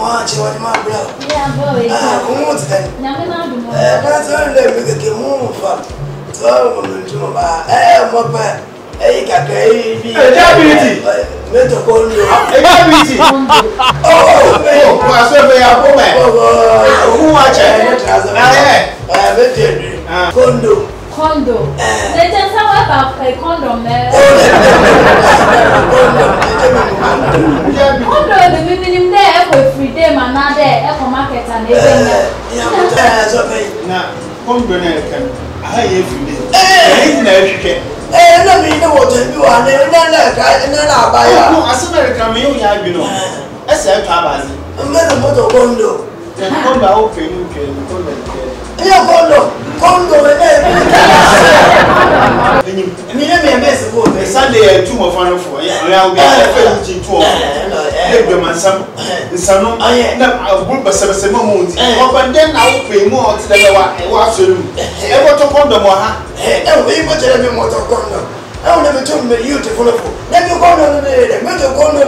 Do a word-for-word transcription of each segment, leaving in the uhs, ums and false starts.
watch what my brother. Yeah, boy. Ah, what's that? Never mind. Eh, that's all they make a move for. So, I'm to my eh, my pet. Eh, Kaka, diabetes. Mitochondria. Diabetes. Oh, oh, I saw they are woman. Oh, who watch it? Eh, eh, condo. Condo. They tell someone about a condom there. Condo, the women there every day, man, not there, eco market and everything. Now, condo, I have every day. Eh, eh, let me know what to do. I never buy it. No, as American, you know, as a tabas. I'm not a motor condo. Condo, open, condo. Yeah, condo. Condo, Sunday, two of one for you. I will be two of some. Some I will be seven moons. But then I will pay more to the was ever to condom or and we put a motor condo. I will never told me you to follow. Let me go on the motor condo.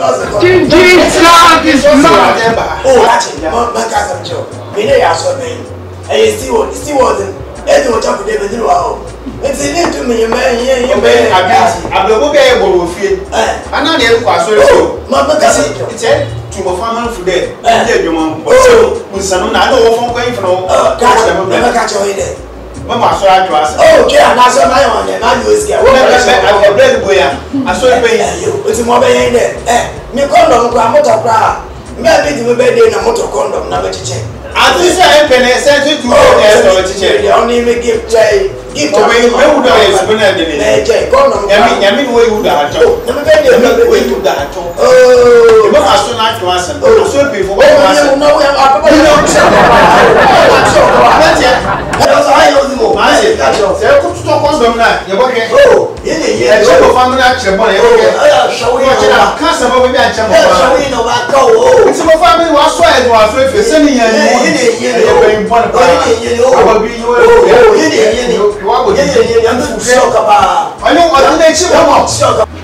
Oh, that's my cousin Joe. Maybe I saw me. I still still wasn't. Edo talk to David wow. It's in to me, man. Yeah, you may have been. I will be able to feel. I know the was so. Mama, it's a to my family for dead. And then you want with some other from going from. Oh, never catch your head. Mamma, so I trust. Oh, yeah, that's my own. I use it. I will bread boy. I saw you. It's more than there. Eh, me condom, motor bra. Maybe the baby in a motor condom, never to check. I think I can send you to the teacher. The only give Jay. Give to me, where would I have been at the day? Condom, I mean, we would have told. Never get the way to that. Oh, you must not to answer. Oh, so before I know where I'm going to I know the more. I said, that's all. There could stop on them now. You're okay. Oh, yeah, yeah. So, family action, money. Shall we have customer with that? Shall we know what go? It's a family was sweating was with sending you. Very important. I will be your. I know what the next one.